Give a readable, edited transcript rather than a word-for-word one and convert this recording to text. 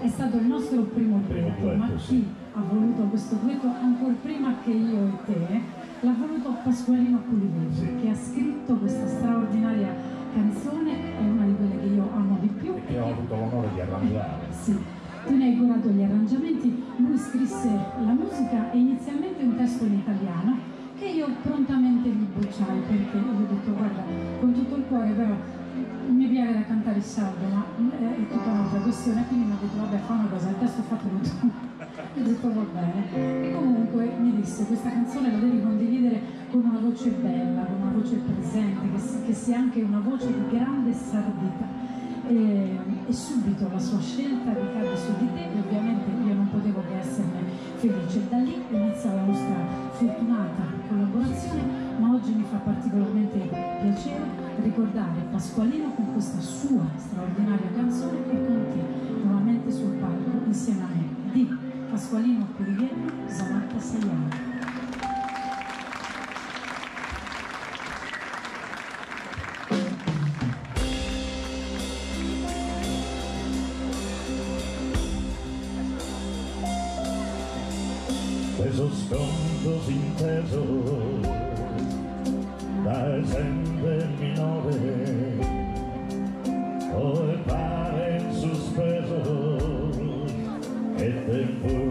è stato il nostro primo duetto, ma chi ha voluto questo duetto ancora prima che io e te l'ha voluto Pasqualino Pugliese, che ha scritto questa straordinaria canzone, è una di quelle che io amo di più e che ho avuto l'onore di arrangiare. Sì, tu ne hai curato gli arrangiamenti, lui scrisse la musica e inizialmente un testo in italiano che io prontamente gli bocciai, perché gli ho detto guarda, con tutto il cuore, però mi piace da cantare il sardo, ma è tutta un'altra questione, quindi mi ha detto vabbè, fa una cosa, il testo fatelo tu. Ho detto va bene. E comunque mi disse questa canzone la devi condividere con una voce bella, con una voce presente, che sia anche una voce di grande sardità. E subito la sua scelta ricade su di te e ovviamente io non potevo che esserne felice. Da lì inizia la nostra fortunata collaborazione, ma oggi mi fa particolarmente piacere ricordare Pasqualino con questa sua straordinaria canzone e con te nuovamente sul palco insieme a me di Pasqualino Pugliese, Zanatta Saiano. Questo sconto inteso da esempio minore o pare in sospeso e tempo